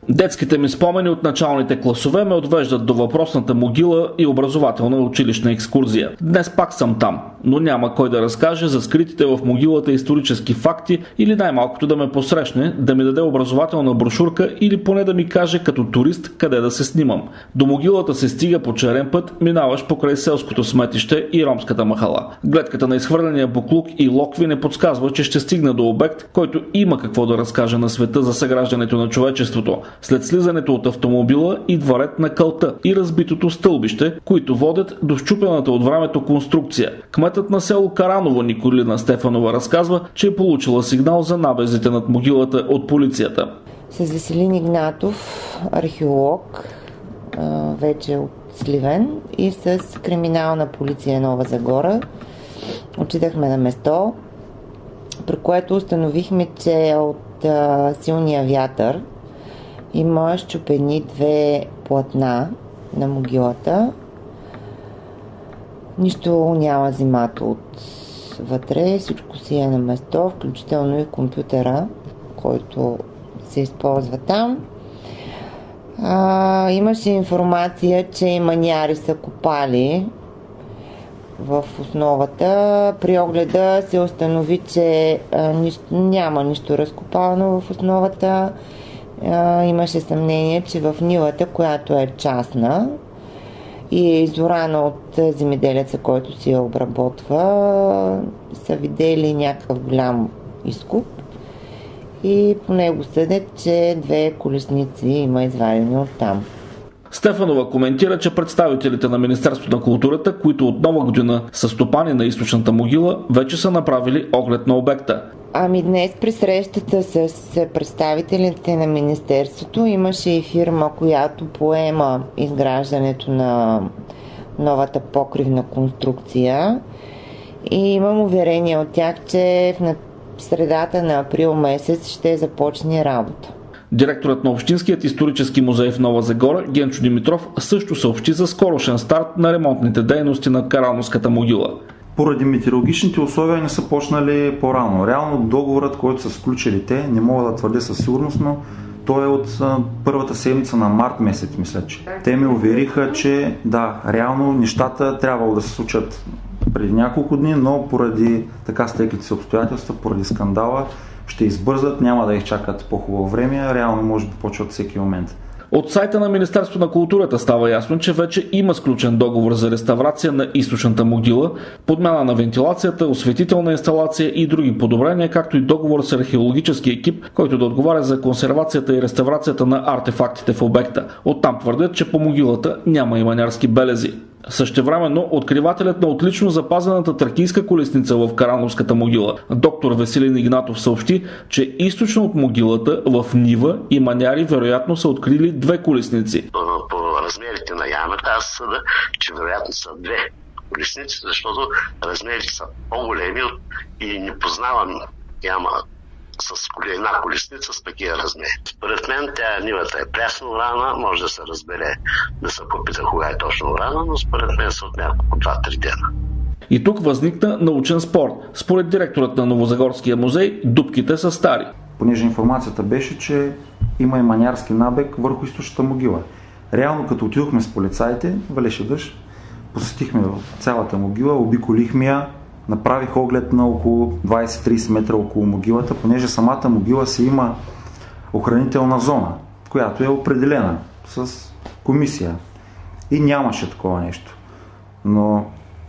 Детските ми спомени от началните класове ме отвеждат до въпросната могила и образователна училищна екскурзия. Днес пак съм там, но няма кой да разкаже за скритите в могилата исторически факти или най-малкото да ме посрещне, да ми даде образователна брошурка или поне да ми каже като турист къде да се снимам. До могилата се стига по черен път, минаваш покрай селското сметище и ромската махала. Гледката на изхвърления буклук и локви не подсказва, че ще стигна до обект, който има какво да разкаже на света за съграждането на човечеството. След слизането от автомобила идва ред на кълта и разбитото стълбище, които водят до счупената от времето конструкция. Кметът на село Караново Николина Стефанова разказва, че е получила сигнал за набезите над могилата от полицията. С Веселин Игнатов, археолог, вече от Сливен, и с криминална полиция Нова Загора отидахме на место, при което установихме, че от силния вятър има счупени 2 платна на могилата. Нищо няма взимато от вътре, всичко си е на место, включително и компютъра, който се използва там. Имаше информация, че и маняри са копали в основата. При огледа се установи, че няма нищо разкопано в основата. Имаше съмнение, че в нивата, която е частна и е изорана от земеделеца, който си я обработва, са видели някакъв голям изкоп и по него съдят, че 2 колесници има извадени от там. Стефанова коментира, че представителите на Министерството на културата, които от нова година са стопани на източната могила, вече са направили оглед на обекта. Днес при срещата с представителите на Министерството имаше и фирма, която поема изграждането на новата покривна конструкция и имам уверение от тях, че в средата на април месец ще започне работа. Директорът на Общинският исторически музей в Нова Загора Генчо Димитров също съобщи за скорошен старт на ремонтните дейности на Карановската могила. Поради метеорологичните условия не са почнали по-рано. Реално договорът, който са сключили те, не мога да твърдя със сигурност, но той е от първата седмица на март месец, мисля, че. Те ме увериха, че да, реално нещата трябвало да се случат преди няколко дни, но поради така стеклите се обстоятелства, поради скандала, ще избързат, няма да изчакат по-хубаво време, реално може да почват всеки момент. От сайта на Министерството на културата става ясно, че вече има сключен договор за реставрация на източната могила, подмяна на вентилацията, осветителна инсталация и други подобрения, както и договор с археологически екип, който да отговаря за консервацията и реставрацията на артефактите в обекта. Оттам твърдят, че по могилата няма и манярски белези. Същевременно, откривателят на отлично запазената тракийска колесница в Карановската могила, доктор Веселин Игнатов, съобщи, че източно от могилата в нива и маняри вероятно са открили 2 колесници. По размерите на ямата аз съда, че вероятно са 2 колесници, защото размерите са по-големи и не познавам яма с една колесница с такива размери. Според мен нивата е прясно рана, може да се разбере, да се попита кога е точно рана, но според мен са от няколко 2-3 дена. И тук възникна научен спор. Според директорът на Новозагорския музей, дупките са стари. Понеже информацията беше, че има и манярски набег върху източната могила. Реално, като отидохме с полицаите, валеше дъжд, посетихме цялата могила, обиколихме я, направих оглед на около 20-30 метра около могилата, понеже самата могила си има охранителна зона, която е определена с комисия. И нямаше такова нещо. Но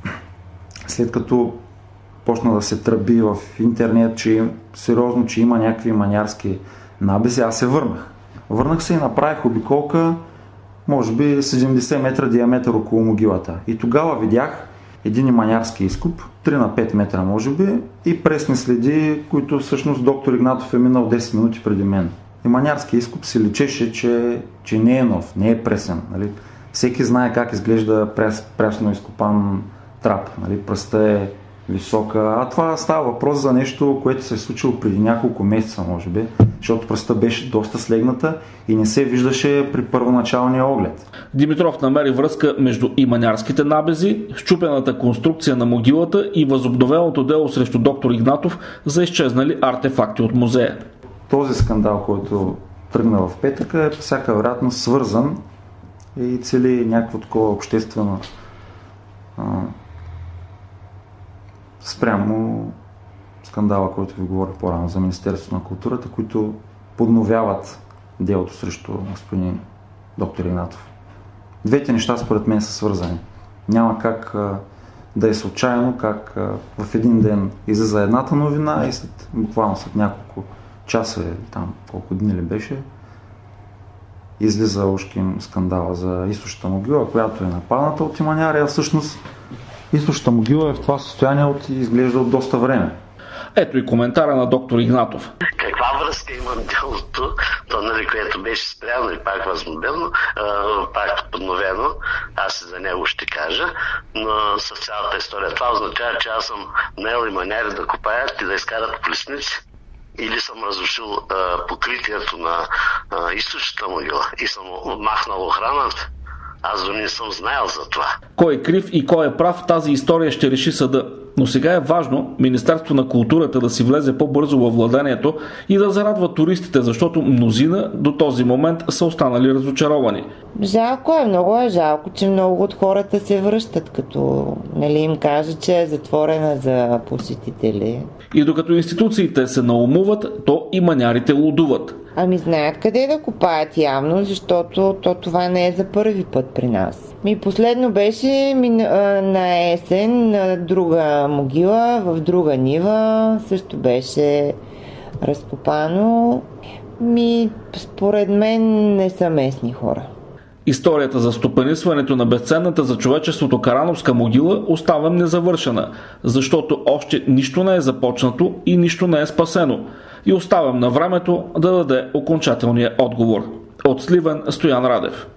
след като почна да се тръби в интернет, че сериозно, че има някакви манярски набези, аз се върнах. Върнах се и направих обиколка, може би 70 метра диаметър около могилата. И тогава видях един манярски изкоп, 3 на 5 метра може би, и пресни следи, които всъщност доктор Игнатов е минал 10 минути преди мен. И манярски изкоп се личеше, че не е нов, не е пресен. Нали? Всеки знае как изглежда прясно изкопан трап. Нали? Пръста е висока, а това става въпрос за нещо, което се е случило преди няколко месеца, може би, защото пръста беше доста слегната и не се виждаше при първоначалния оглед. Димитров намери връзка между иманярските набези, счупената конструкция на могилата и възобновеното дело срещу доктор Игнатов за изчезнали артефакти от музея. Този скандал, който тръгна в петъка, е по всяка вероятност свързан и цели някакво такова обществено спрямо скандала, който ви говоря по-рано за Министерството на културата, които подновяват делото срещу господин доктор Игнатов. Двете неща според мен са свързани. Няма как да е случайно, как в един ден излиза едната новина и буквално след няколко часа, там колко дни ли беше, излиза ушким скандала за източната могила, която е нападната от иманяри, а всъщност източната могила е в това състояние изглежда от доста време. Ето и коментара на доктор Игнатов. Каква връзка има делото, то, нали, което беше спряно и пак възмодено, пак подновено, аз и за него ще кажа, но с цялата история. Това означава, че аз съм наел иманяри да копаят и да изкарат колесници. Или съм разрушил покритието на източната могила и съм махнал охраната. Аз дори не съм знаел за това. Кой е крив и кой е прав, тази история ще реши съда. Но сега е важно Министерството на културата да си влезе по-бързо във владението и да зарадва туристите, защото мнозина до този момент са останали разочаровани. Жалко е, много е жалко, че много от хората се връщат, като им кажа, че е затворена за посетители. И докато институциите се наумуват, то и манярите лудуват. Ами знаят къде да копаят явно, защото това не е за първи път при нас. Последно беше на есен на друга могила, в друга нива, също беше разкопано. Според мен не са местни хора. Историята за стопанисването на безценната за човечеството Карановска могила оставям незавършена, защото още нищо не е започнато и нищо не е спасено. И оставям на времето да даде окончателния отговор. От Сливен, Стоян Радев.